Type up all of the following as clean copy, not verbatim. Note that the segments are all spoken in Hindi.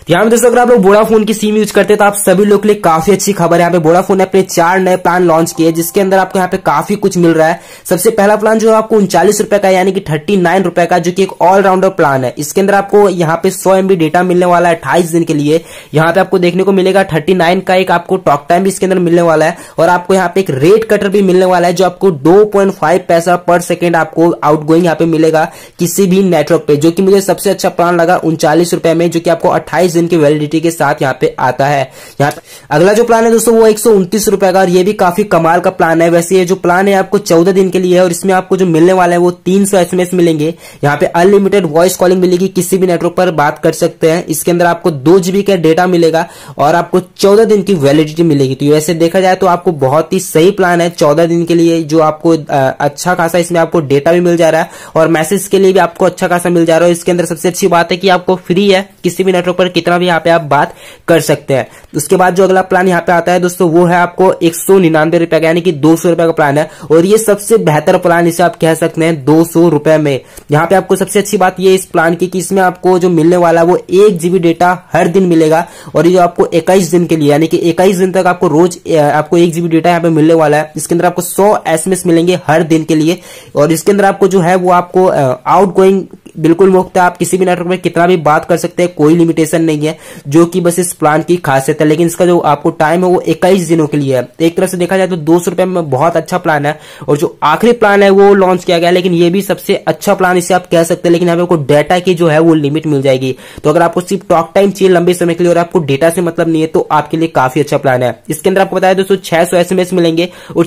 यहाँ पे दोस्तों अगर आप लोग वोडाफोन की सिम यूज करते हैं तो आप सभी लोग के लिए काफी अच्छी खबर है। यहाँ पे वोडाफोन ने अपने 4 नए प्लान लॉन्च किए जिसके अंदर आपको यहाँ पे काफी कुछ मिल रहा है। सबसे पहला प्लान जो है आपको 39 रुपए का यानी कि 39 रुपए का, जो कि एक ऑलराउंडर प्लान है। इसके अंदर आपको यहाँ पे 100 MB डेटा मिलने वाला है 28 दिन के लिए। यहाँ पे आपको देखने को मिलेगा 39 का एक आपको टॉक टाइम भी इसके अंदर मिलने वाला है और आपको यहाँ पे एक रेट कटर भी मिलने वाला है जो आपको 2.5 पैसा पर सेकेंड आपको आउटगोइंग यहाँ पे मिलेगा किसी भी नेटवर्क पे, जो कि मुझे सबसे अच्छा प्लान लगा 39 रुपए में, जो कि आपको 28 दिन की वैलिडिटी के साथ यहाँ पे आता है। यहाँ पे अगला जो प्लान है दोस्तों वो 129 रुपए का और ये भी काफी कमाल का प्लान है। वैसे ये जो प्लान है आपको 14 दिन के लिए है और इसमें आपको जो मिलने वाला है वो 300 SMS मिलेंगे। यहाँ पे अनलिमिटेड वॉइस कॉलिंग मिलेगी, किसी भी नेटवर्क पर बात कर सकते हैं। इसके अंदर आपको 2 GB का डेटा मिलेगा और आपको 14 दिन की वैलिडिटी मिलेगी। तो वैसे देखा जाए तो आपको बहुत ही सही प्लान है 14 दिन के लिए, जो आपको अच्छा खासा इसमें आपको डेटा भी मिल जा रहा है और मैसेज के लिए भी आपको अच्छा खासा मिल जा रहा है। इसके अंदर सबसे अच्छी बात है कि आपको फ्री है, किसी भी नेटवर्क पर कितना भी यहाँ पे आप बात कर सकते हैं। उसके बाद जो अगला प्लान यहाँ पे आता है दोस्तों वो है आपको 199 रुपए का यानी कि 200 रुपए का प्लान है और ये सबसे बेहतर प्लान इसे आप कह सकते हैं 200 रुपए में। यहाँ पे आपको सबसे अच्छी बात ये इस प्लान की कि इसमें आपको जो मिलने वाला है वो 1 GB डेटा हर दिन मिलेगा और ये जो आपको 21 दिन के लिए यानी कि 21 दिन तक आपको रोज आपको 1 GB डेटा यहाँ पे मिलने वाला है। इसके अंदर आपको 100 SMS मिलेंगे हर दिन के लिए और इसके अंदर आपको जो है वो आपको आउटगोइंग बिल्कुल मुफ्त है। आप किसी भी नेटवर्क में कितना भी बात कर सकते हैं, कोई लिमिटेशन नहीं है, जो कि बस इस प्लान की खासियत है। लेकिन इसका जो आपको टाइम है वो 21 दिनों के लिए है। एक तरह से देखा जाए तो 200 रुपए में बहुत अच्छा प्लान है और जो आखिरी प्लान है वो लॉन्च किया गया, लेकिन ये भी सबसे अच्छा प्लान इसे आप कह सकते हैं। लेकिन यहाँ पे आपको डेटा की जो है वो लिमिट मिल जाएगी। तो अगर आपको सिर्फ टॉक टाइम चाहिए लंबे समय के लिए और आपको डेटा से मतलब नहीं है तो आपके लिए काफी अच्छा प्लान है। इसके अंदर आपको बताया दोस्तों 600 SMS मिलेंगे और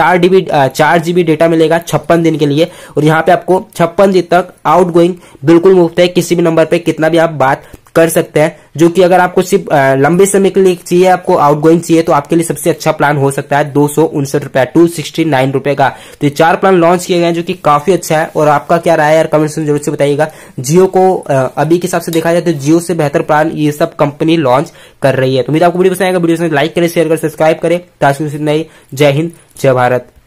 4 GB डेटा मिलेगा 56 दिन के लिए और यहाँ पे आपको 56 दिन तक आउटगोइंग बिल्कुल मुफ्त है, किसी भी नंबर पे कितना भी आप बात कर सकते हैं। जो कि अगर आपको सिर्फ लंबे समय के लिए चाहिए, आपको आउटगोइंग चाहिए, तो आपके लिए सबसे अच्छा प्लान हो सकता है 259 रुपए 269 रुपए का। तो ये 4 प्लान लॉन्च किए गए हैं जो कि काफी अच्छा है। और आपका क्या राय है यार कमेंट्स में जरूर से बताइएगा। जियो को अभी के हिसाब से देखा जाए तो जियो से बेहतर प्लान ये सब कंपनी लॉन्च कर रही है। तो उम्मीद आपको वीडियो पसंद आएगा, वीडियो लाइक करें, शेयर करें, सब्सक्राइब करें। जय हिंद, जय भारत।